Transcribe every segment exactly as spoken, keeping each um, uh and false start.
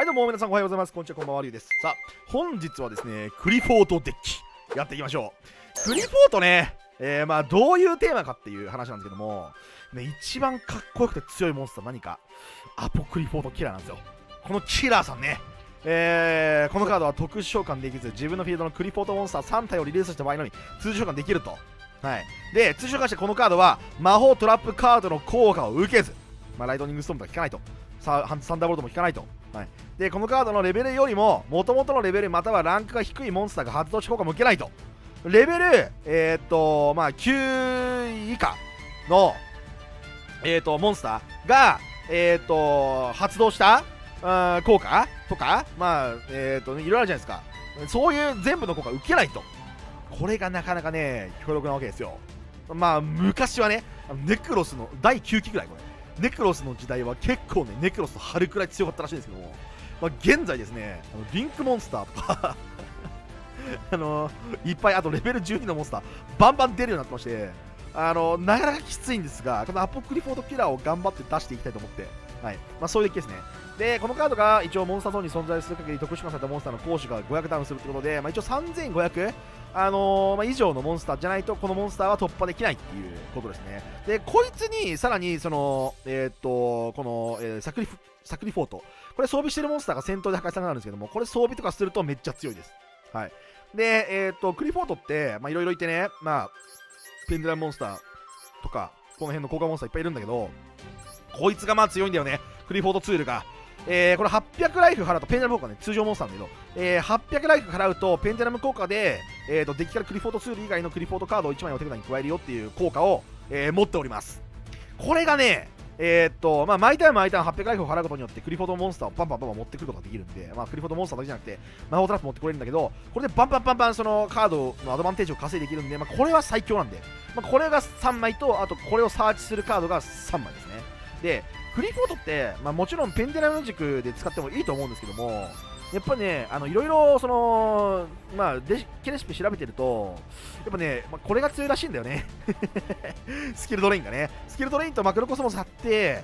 はいどうも皆さんおはようございます。こんにちは、こんばんは、りゅうです。さあ、本日はですね、クリフォートデッキやっていきましょう。クリフォートね、えー、まあどういうテーマかっていう話なんですけども、ね、一番かっこよくて強いモンスター何か、アポクリフォートキラーなんですよ。このキラーさんね、えー、このカードは特殊召喚できず、自分のフィールドのクリフォートモンスターさん体をリリースした場合のみ通常召喚できると。はい。で、通常召喚してこのカードは魔法トラップカードの効果を受けず、まあ、ライトニングストームとか効かないと。サンダーボルトも効かないと。はい、でこのカードのレベルよりも元々のレベルまたはランクが低いモンスターが発動し効果も受けないと。レベルえー、っとまあきゅう以下のえー、っとモンスターがえー、っと発動した効果とかまあえー、っといろいろあるじゃないですか。そういう全部の効果受けないと。これがなかなかね強力なわけですよ。まあ昔はねネクロスのだいきゅうきぐらいこれネクロスの時代は結構ねネクロスと春くらい強かったらしいんですけども、まあ、現在ですねあのリンクモンスターとかあのいっぱいあとレベルじゅうにのモンスターバンバン出るようになってまして、あのなかなかきついんですが、このアポクリフォートキラーを頑張って出していきたいと思って、はいまあ、そういうデッキですね。でこのカードが一応モンスターゾーンに存在する限り特殊化されたモンスターの攻守がごひゃくダウンするということで、まあ、一応さんぜんごひゃくあのーまあ、以上のモンスターじゃないとこのモンスターは突破できないっていうことですね。でこいつにさらにそのえー、っとこの、えー、サクリフサクリフォートこれ装備してるモンスターが戦闘で破壊されるんですけども、これ装備とかするとめっちゃ強いです。はいでえー、っとクリフォートってまあいろいろいてね、まあペンデュラムモンスターとかこの辺の効果モンスターいっぱいいるんだけど、こいつがまあ強いんだよね、クリフォートツールが。えー、これはっぴゃくライフ払うとペンデラム効果ね、通常モンスターなんだけど、えー、はっぴゃくライフ払うとペンデラム効果で、えー、とデッキからクリフォートツール以外のクリフォートカードをいちまいお手札に加えるよっていう効果を、えー、持っております。これがねえー、っとまあ毎ターン毎ターンはっぴゃくライフを払うことによってクリフォートモンスターをバンバンバンバン持ってくることができるんで、まあ、クリフォートモンスターだけじゃなくて魔法トラップ持ってこれるんだけど、これでバンバンバンバンそのカードのアドバンテージを稼いでいけるんで、まあ、これは最強なんで、まあ、これがさんまいと、あとこれをサーチするカードがさんまいですね。でクリフォートって、まあ、もちろんペンデラム軸で使ってもいいと思うんですけども、やっぱねあのいろいろそのまあデッキレシピ調べてるとやっぱね、まあ、これが強いらしいんだよねスキルドレインがねスキルドレインとマクロコスモス貼って、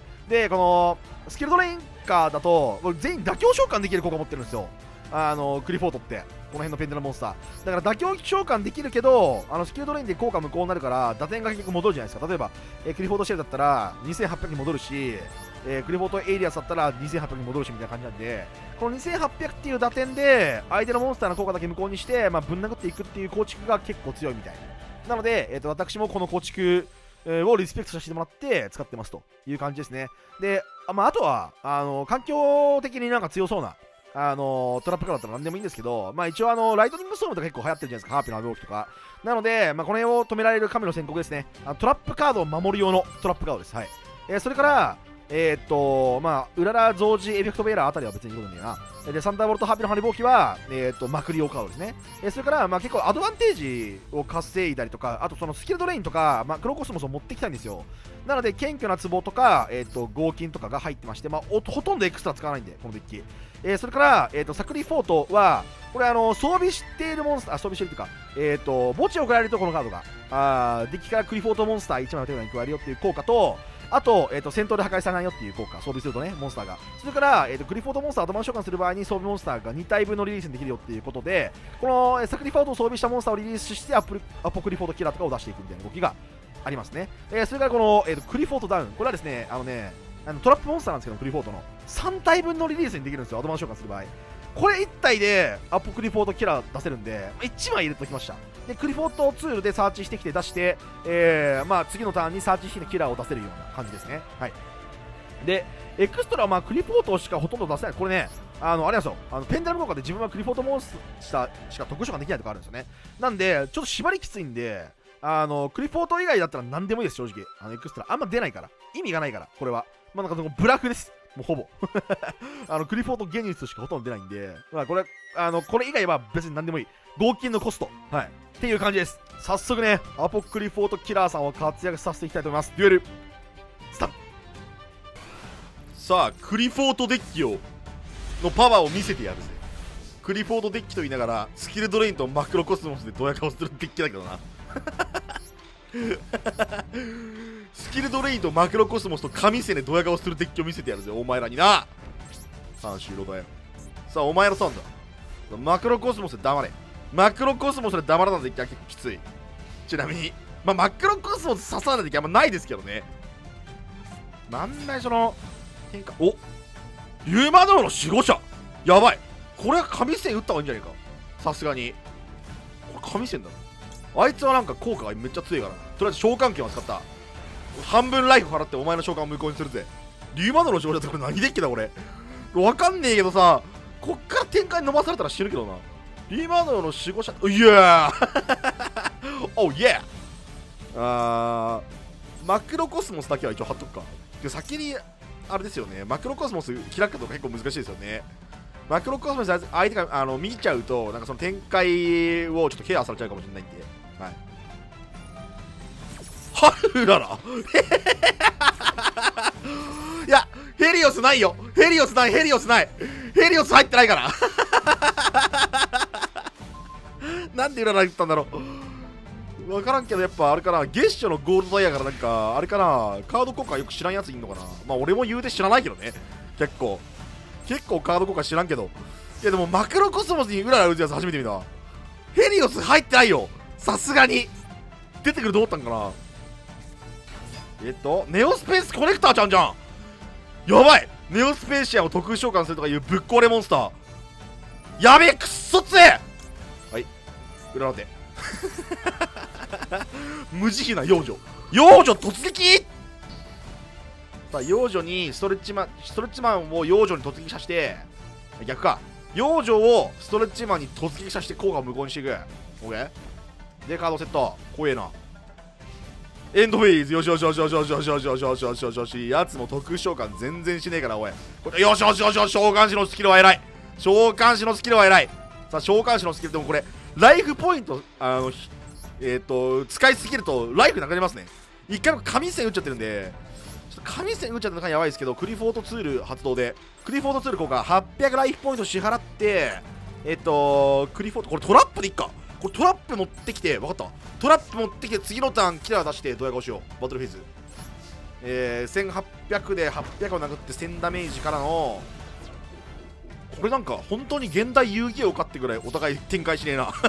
でこのスキルドレインカーだと全員妥協召喚できる効果を持ってるんですよ、あのクリフォートってこの辺のペンデラムモンスターだから妥協召喚できるけど、あのスキルドレインで効果無効になるから打点が結局戻るじゃないですか。例えば、えー、クリフォートシェルだったらにせんはっぴゃくに戻るし、えー、クリフォートエイリアスだったらにせんはっぴゃくに戻るしみたいな感じなんで、このにせんはっぴゃくっていう打点で相手のモンスターの効果だけ無効にして、まあ、ぶん殴っていくっていう構築が結構強いみたいなので、えー、と私もこの構築をリスペクトさせてもらって使ってますという感じですね。で、あ,、まあ、あとはあの環境的になんか強そうなあのー、トラップカードだったら何でもいいんですけど、まあ一応あのライトニングストームとか結構流行ってるじゃないですか、ハーピーの動きとか。なので、まあ、この辺を止められる神の宣告ですね。あのトラップカードを守る用のトラップカードです。はい。えー、それから、えー、っと、まあ、うらら増持エフェクトベーラーあたりは別にいいことなんだよな。で、サンダーボルトハーピーの羽根ぼうきは、えー、っと、まくり用カードですね。えー、それから、まあ結構アドバンテージを稼いだりとか、あとそのスキルドレインとか、まあ、クロコスモスを持ってきたいんですよ。なので、謙虚な壺とか、えー、っと、合金とかが入ってまして、まあ、ほとんどエクストラ使わないんで、このデッキ。えー、それから、えー、とサクリフォートはこれあの装備しているモンスター装備しているというか、えー、と墓地を送られるとこのカードがあーデッキからクリフォートモンスターいちまいの手札に加えるよっていう効果と、あと,、えー、と戦闘で破壊されないよっていう効果装備するとねモンスターが、それから、えー、とクリフォートモンスターをアドバンス召喚する場合に装備モンスターがに体分のリリースにできるよっていうことで、この、えー、サクリフォートを装備したモンスターをリリースしてアプアポクリフォートキラーとかを出していくみたいな動きがありますね。えー、それからこの、えー、とクリフォートダウン、これはですねあのねあのトラップモンスターなんですけど、クリフォートのさん体分のリリースにできるんですよ、アドバンス召喚する場合。これいち体でアポクリフォートキラー出せるんでいちまい入れておきました。でクリフォートツールでサーチしてきて出して、えーまあ、次のターンにサーチしてキラーを出せるような感じですね。はい。でエクストラはまあクリフォートしかほとんど出せない。これねあのあれなんですよ、あのペンダル効果で自分はクリフォートモンスターしか特殊召喚できないとかあるんですよね。なんでちょっと縛りきついんで、あのクリフォート以外だったら何でもいいです。正直あのエクストラあんま出ないから意味がないから、これはまあなんかブラフです、もうほぼあのクリフォートゲニウスしかほとんど出ないんで、まあ、これあのこれ以外は別に何でもいい、合金のコスト、はい、っていう感じです。早速ねアポクリフォートキラーさんを活躍させていきたいと思います。デュエルスタート。さあクリフォートデッキをのパワーを見せてやるぜ。クリフォートデッキと言いながらスキルドレインとマクロコスモスでドヤ顔するデッキだけどなスキルドレインとマクロコスモスと神セネドヤ顔するデッキを見せてやるぜお前らにな。三周路だよ。 さあお前のターンだ。マクロコスモスで黙れ。マクロコスモスで黙らないといけない。結構きつい。ちなみにまあマクロコスモス刺さないといけあんまないですけどね。なんだいその変化。お竜魔道の守護者やばい。これは神戦打った方がいいんじゃないか。さすがにこれ神戦だな。あいつはなんか効果がめっちゃ強いから、とりあえず召喚権を使った半分ライフ払ってお前の召喚を無効にするぜ。竜魔道の守護者ってこれ何デッキだこれ。わかんねえけどさ、こっから展開伸ばされたら死ぬけどな。竜魔道の守護者、イエーおうイエーあーマクロコスモスだけは一応貼っとくか。で先にあれですよね、マクロコスモス開くかどうか結構難しいですよね。マクロコスモス相手があの見ちゃうとなんかその展開をちょっとケアされちゃうかもしれないんで、はい。ハルララいやヘリオスないよ。ヘリオスない。ヘリオスない。ヘリオス入ってないからなんで裏ラ言ったんだろう。分からんけどやっぱあれかな、月初のゴールドダイヤからなんかあれかな、カード効果よく知らんやついんのかな。まあ俺も言うて知らないけどね。結構結構カード効果知らんけど、いやでもマクロコスモスに裏ラ打つやつ初めて見た。ヘリオス入ってないよ、さすがに。出てくると思ったんかな。えっとネオスペースコネクターちゃんじゃん。やばい。ネオスペーシアンを特殊召喚するとかいうぶっ壊れモンスターやべえ、くっそ強え。はい裏の手無慈悲な幼女。幼女突撃。さあ幼女にストレッチマンストレッチマンを幼女に突撃させて、逆か、幼女をストレッチマンに突撃させて効果を無効にしていく。 OK でカードセット。怖えな。エンドフェイズ。よしよしよしよしよしよしよしよしよしよしよしよし。やつも特殊召喚全然しねえからおい。これよしよしよしよし。召喚師のスキルは偉い。召喚師のスキルは偉い。さあ召喚師のスキルでもこれライフポイントあのえっ、ー、と使いすぎるとライフなくなりますね。一回も神戦打っちゃってるんで、ちょっと神戦打っちゃってるのがやばいですけど、クリフォートツール発動でクリフォートツール効果はっぴゃくライフポイント支払って、えっ、ー、とクリフォートこれトラップでいっか。これトラップ持ってきて、分かった、トラップ持ってきて次のターンキラー出してドヤ顔しよう。バトルフェイズ、えー、せんはっぴゃくではっぴゃくを殴ってせんダメージからの、これなんか本当に現代遊戯王かってぐらいお互い展開しねえな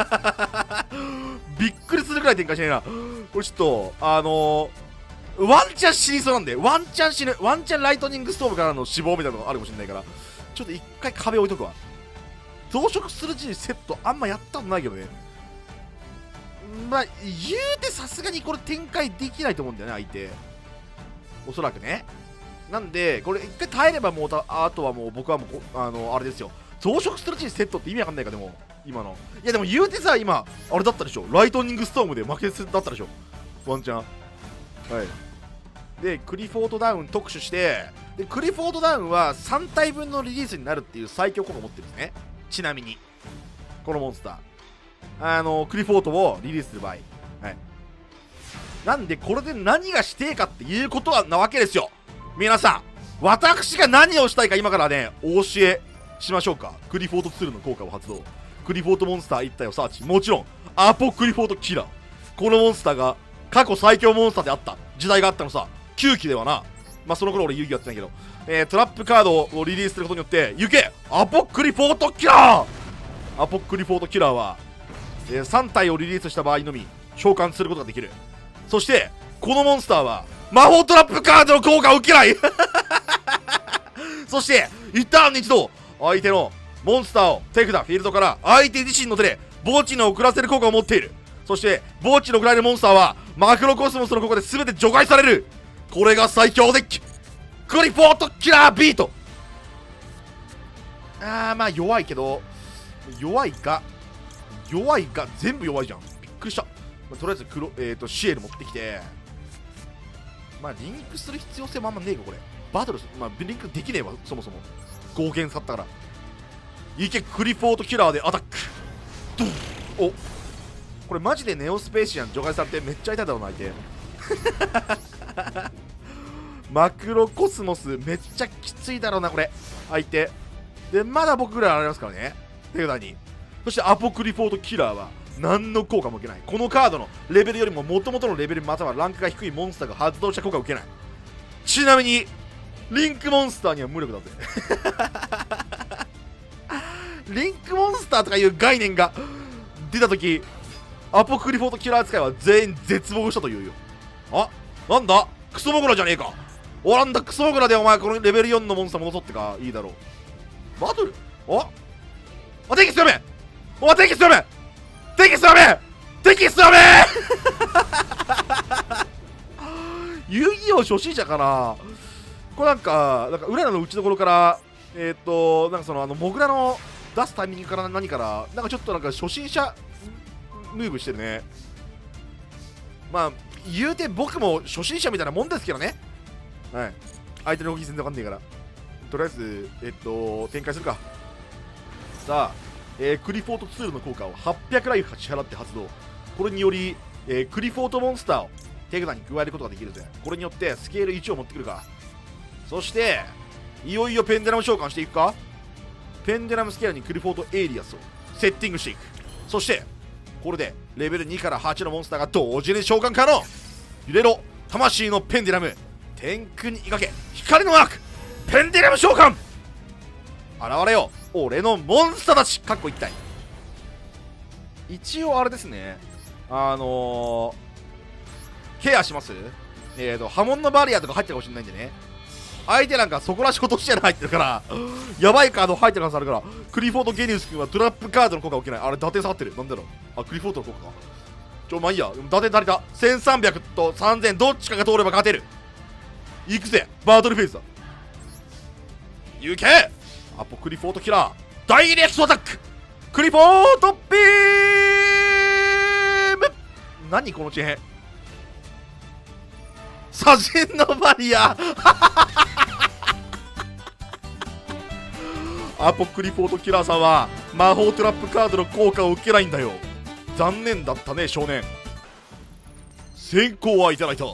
びっくりするぐらい展開しねえな。これちょっとあのー、ワンチャン死にそうなんで、ワンチャン死ぬ、ワンチャンライトニングストームからの死亡みたいなのがあるかもしれないから、ちょっと一回壁置いとくわ。増殖する時セットあんまやったことないけどね。まあ言うてさすがにこれ展開できないと思うんだよね、相手おそらくね。なんでこれ一回耐えればもうた、あとはもう僕はもうあのあれですよ、増殖する時セットって意味わかんないか。でも今のいやでも言うてさ、今あれだったでしょ、ライトニングストームで負けだったでしょ、ワンチャン。はいでクリフォートダウン特殊して、でクリフォートダウンはさん体分のリリースになるっていう最強効果を持ってるんですね。ちなみにこのモンスターあのクリフォートをリリースする場合、はい、なんでこれで何がしてえかっていうことはなわけですよ。皆さん私が何をしたいか今からねお教えしましょうか。クリフォートツールの効果を発動、クリフォートモンスターいち体をサーチ、もちろんアポクリフォートキラー。このモンスターが過去最強モンスターであった時代があったのさ。きゅうきではな、まあその頃俺遊戯やってないけど、えー、トラップカードをリリースすることによって行けアポクリフォートキラー。アポクリフォートキラーは、えー、さん体をリリースした場合のみ召喚することができる。そしてこのモンスターは魔法トラップカードの効果を受けないそして一旦に一度相手のモンスターを手札フィールドから相手自身の手で墓地に送らせる効果を持っている。そして墓地に送られるモンスターはマクロコスモスの効果で全て除外される。これが最強デッキクリフォートキラービート。あーまあ弱いけど、弱いか弱いか全部弱いじゃん。びっくりした。まあ、とりあえず黒、えー、とシエル持ってきて、まあリンクする必要性もあんまねえか。これバトル、まあリンクできねえわそもそも合剣去ったから。いけクリフォートキラーでアタック。おこれマジでネオスペーシアン除外されてめっちゃ痛いだろうな相手マクロコスモスめっちゃきついだろうなこれ相手で。まだ僕ぐらいありますからね手札に。そしてアポクリフォートキラーは何の効果も受けない。このカードのレベルよりも元々のレベルまたはランクが低いモンスターが発動した効果を受けない。ちなみにリンクモンスターには無力だぜリンクモンスターとかいう概念が出たとき、アポクリフォートキラー使いは全員絶望したというよ。あ、なんだクソモグラじゃねえか。おらんだクソモグラでお前このレベルよんのモンスター戻ってかいいだろう。バトルああ、敵強めお前敵強め敵強め敵強め遊戯王初心者かなこれなんか、なんか裏の打ちどころから、えっと、なんかその、あの、モグラの出すタイミングから何から、なんかちょっとなんか初心者ムーブしてるね。まあ、言うて僕も初心者みたいなもんですけどね。はい。相手の動き全然わかんねえから。とりあえず、えっと、展開するか。さあ、えー、クリフォートツールの効果をはっぴゃくライフ支払って発動。これにより、えー、クリフォートモンスターを手札に加えることができるぜ。これによってスケールいちを持ってくるか。そして、いよいよペンデラム召喚していくか。ペンデラムスケールにクリフォートエイリアスをセッティングしていく。そして、これでレベルにからはちのモンスターが同時に召喚可能。揺れろ、魂のペンデラム。天空に描け、光のマーク。ペンデラム召喚。現れよ、俺のモンスターたち。かっこいきたい。一応あれですね。あのー、ケアします。えーと、波紋のバリアとか入ってるかもしれないんでね。相手なんかそこらしことして入ってるからやばいカード入ってる可能性あるから。クリフォートゲニウス君はトラップカードの効果を受けない。あれ打点下がってる。なんだろう。あ、クリフォートの効果か。ちょ、まあいいや。打点足りた。せんさんびゃくとさんぜんどっちかが通れば勝てる。行くぜバトルフェイズだ。行けアポクリフォートキラーダイレクトアタック。クリフォートビーム。何このチェーン。左陣のバリアアポクリフォートキラーさんは魔法トラップカードの効果を受けないんだよ。残念だったね少年。先行はいただいた。あ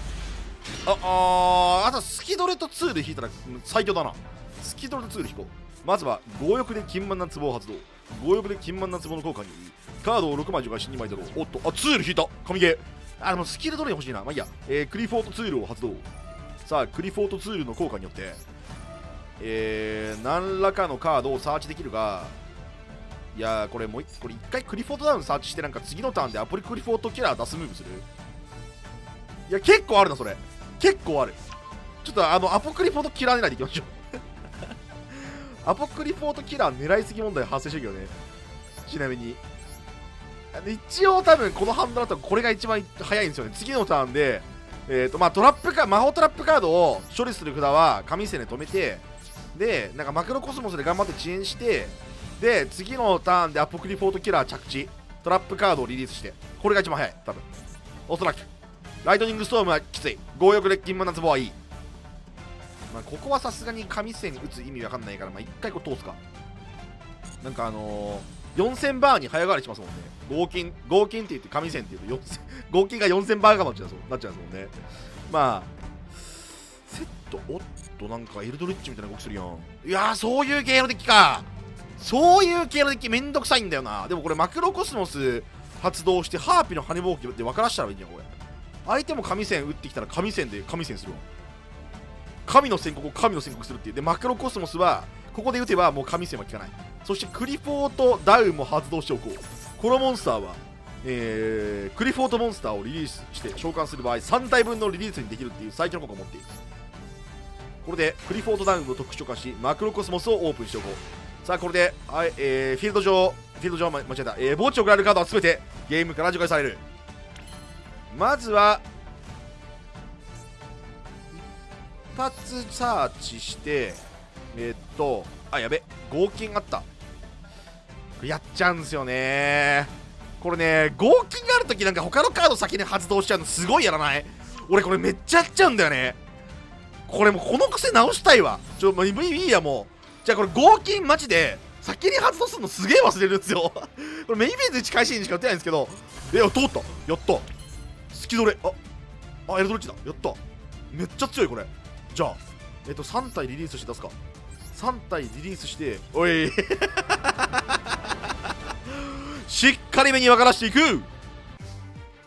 あーあとスキドレとツール引いたら最強だな。スキドレとツール引こう。まずは強欲で金満な壺を発動。強欲で金満な壺の効果によりカードをろくまい除外しにまいだろう。おっと、あ、ツール引いた。神ゲー。あ、でもスキルどれ欲しいな。まあいいや。えー、クリフォートツールを発動。さあ、クリフォートツールの効果によって、えー、何らかのカードをサーチできるが、いやー、これもうこれ一回クリフォートダウンサーチして、なんか次のターンでアポリクリフォートキラー出すムーブする。いや、結構あるな、それ。結構ある。ちょっとあの、アポクリフォートキラー狙いでいきましょう。アポクリフォートキラー狙いすぎ問題発生してるけどね。ちなみに。一応多分このハンドだとこれが一番早いんですよね。次のターンで、えっと、まあトラップか、魔法トラップカードを処理する札は紙線で止めて、で、なんかマクロコスモスで頑張って遅延して、で、次のターンでアポクリフォートキラー着地、トラップカードをリリースして、これが一番早い、多分。おそらく。ライトニングストームはきつい。強欲で金満な壺はいい。まあ、ここはさすがに紙線打つ意味わかんないから、まあ一回こう通すか。なんかあのー、よんせんバーに早変わりしますもんね。合金、合金って言って紙線って言うとよんせん、合金がよんせんバーがなっちゃうなっちゃうんですもんね。まあ、セット、おっと、なんかエルドリッチみたいな動きするやん。いやー、そういう系のデッキか。そういう系のデッキめんどくさいんだよな。でもこれマクロコスモス発動してハーピの羽ぼうきで分からしたらいいんじゃん、これ。相手も紙線打ってきたら紙線で紙線するわ。神の宣告を神の宣告するっていう。で、マクロコスモスは、ここで打てばもう紙線は効かない。そしてクリフォートダウンも発動しておこう。このモンスターは、えー、クリフォートモンスターをリリースして召喚する場合、さんたいぶんのリリースにできるっていう最強の効果を持っている。これでクリフォートダウンを特殊化し、マクロコスモスをオープンしておこう。さあ、これで、はい、えー、フィールド上、フィールド上間違えた、えー、墓地を送られるカードは全てゲームから除外される。まずは、一発サーチして、えー、っと、あ、やべ、合金あった。やっちゃうんですよね。これね、合金があるときなんか他のカード先に発動しちゃうのすごいやらない？俺これめっちゃやっちゃうんだよね。これもうこの癖直したいわ。ちょ、もういいやもう。じゃあこれ合金マジで先に発動するのすげえ忘れるんですよ。これメインフェーズいち開始にしか打てないんですけど。え、通った。やった。スキドレ。あ、あ、エルドリッチだ。やった。めっちゃ強いこれ。じゃあ、えっとさん体リリースして出すか。さん体リリースして、おいしっかり目に分からしていく。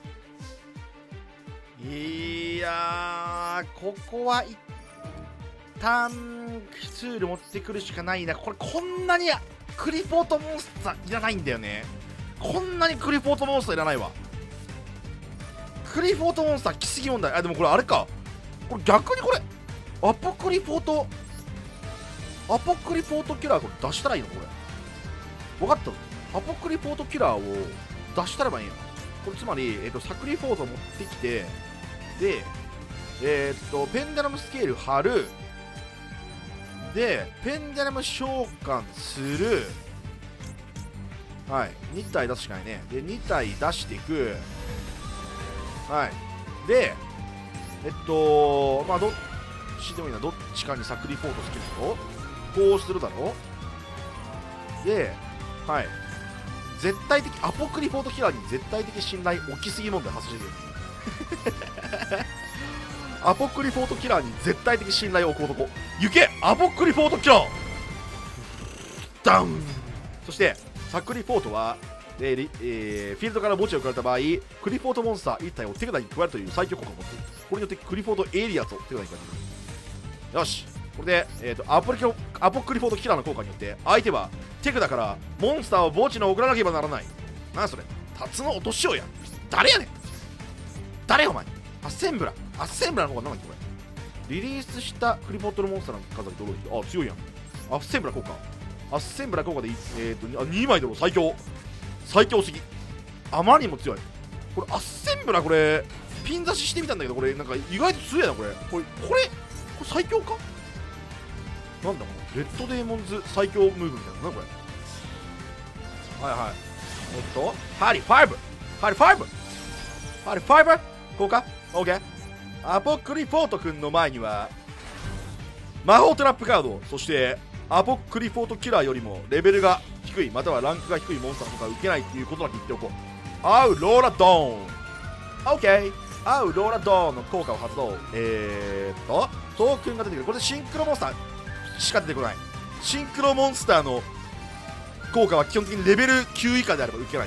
いやー、ここはいターンツール持ってくるしかないな。これこんなにクリポートモンスターいらないんだよね。こんなにクリポートモンスターいらないわ。クリフォートモンスター来すぎ問題。あ、でもこれあれか、これ逆にこれアポクリフォートアポクリフォートキラーこれ出したらいいのこれ。分かった。アポクリフォートキラーを出したらばいいの。これつまり、えー、とサクリフォート持ってきて、で、えっ、ー、とペンダラムスケール貼る、でペンダラム召喚する、はい、に体出すしかないね。でに体出していく、はい、でえっとまあどっちでもいいな。どっちかにサクリフォートつけるとこうするだろう。で、はい、絶対的アポクリフォートキラーに絶対的信頼起きすぎ問題発生してるアポクリフォートキラーに絶対的信頼を置く男、行けアポクリフォートキラーダウン。そしてサクリフォートは、えーえー、フィールドから墓地を送られた場合、クリフォートモンスターいち体を手札に加えるという最強効果を持っている。これによってクリフォートエイリアスを手札に加えている。よし、これで、えー、とアポリアポクリフォートキラーの効果によって相手は手札からモンスターを墓地に送らなければならない。なんそれ、タツの落としようや。誰やねん誰やお前。アッセンブラアッセンブラの効果なんだっけこれ。リリースしたクリフォートのモンスターの数がどれだ。あ、強いやん。アッセンブラ効果アッセンブラ効果で、えー、とあにまいでも最強最強すぎ、あまりにも強い。これアッセンブラ、これピン刺ししてみたんだけど、これなんか意外と強いな。これこれこれこれ最強かなんだこのレッドデーモンズ最強ムーブみたいな。なんこれ。はいはい。えっとハリファイブハリファイブハリファイブ効果 OK。 アポクリフォート君の前には魔法トラップカード、そしてアポクリフォートキラーよりもレベルが低いまたはランクが低いモンスターとか受けないっていうことだけ言っておこう。アウローラドーン OK。 アウローラドーンの効果を発動。えーっとトークンが出てくる。これでシンクロモンスターしか出てこない。シンクロモンスターの効果は基本的にレベルきゅう以下であれば受けない。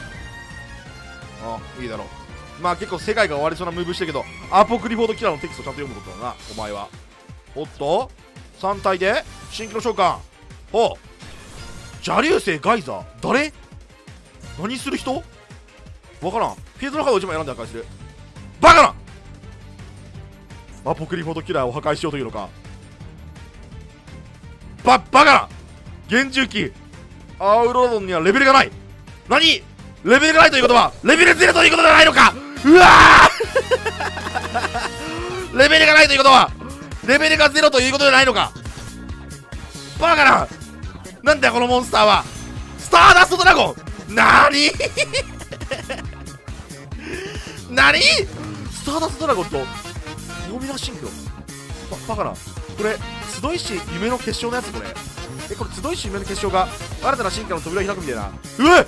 ああいいだろう。まあ結構世界が終わりそうなムーブしてるけど、アポクリフォートキラーのテキストちゃんと読むことだなお前は。おっとさん体でシンクロ召喚。ほう邪竜星ガイザー誰何する人わからん。フィールドのカードをいちまい選んで破壊する。バカなアポクリフォートキラーを破壊しようというのか。ババカな厳重機アウロードンにはレベルがない。何レベルがないということはレベルゼロということではないのか。うわーレベルがないということはレベルがゼロということじゃないのか。バカななんだよこのモンスターは。スターダストドラゴンなになにスターダストドラゴンとフォーミュラシンクロババカな。これ集いし夢の結晶のやつこれ。えこれ集いし夢の結晶が新たな進化の扉を開くみたいな。うわっ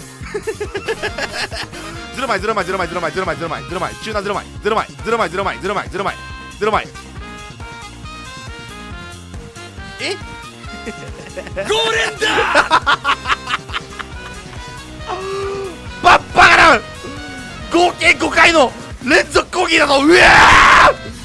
ゼロ枚ゼロ枚ゼロ枚ゼロ枚ゼロ枚ゼロ枚ゼロ枚中段ゼロ枚ゼロ枚ゼロ枚ゼロ枚ゼロ枚ゼロ枚ゼロ枚えゴーレンだバッバカな合計ごかいの連続攻撃だぞ。うわー